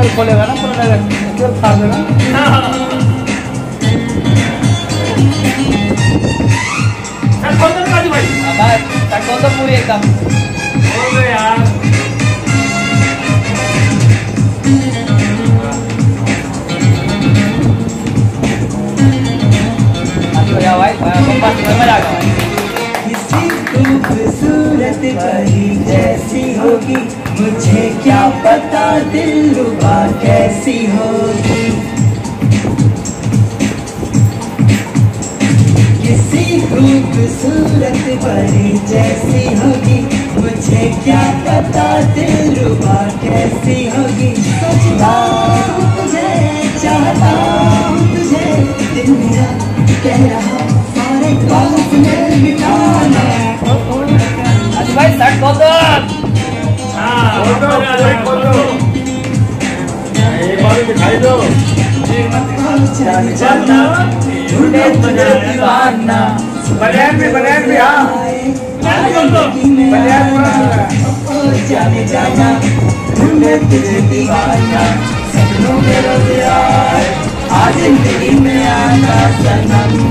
खोलेगा ना पूरा नगर खा देगा। भाई तो पूरी एकदम यार खूबसूरत परी जैसी होगी, मुझे क्या पता दिलरुबा कैसी होगी। किसी खूबसूरत परी जैसी होगी, मुझे क्या पता दिलरुबा कैसी होगी। सोचता हूँ तुझे, चाहता हूँ तुझे, दिल मेरा कह रहा सारे बात में मिटाना। भाई शर्ट खोल दो। दिखाई दो। झूठे तुझे दीवाना, बनियान भी हाँ जाने जाना, ढूंढे तुझे दीवाना, सपनों में रोज आए, आज जिंदगी में आना सनम।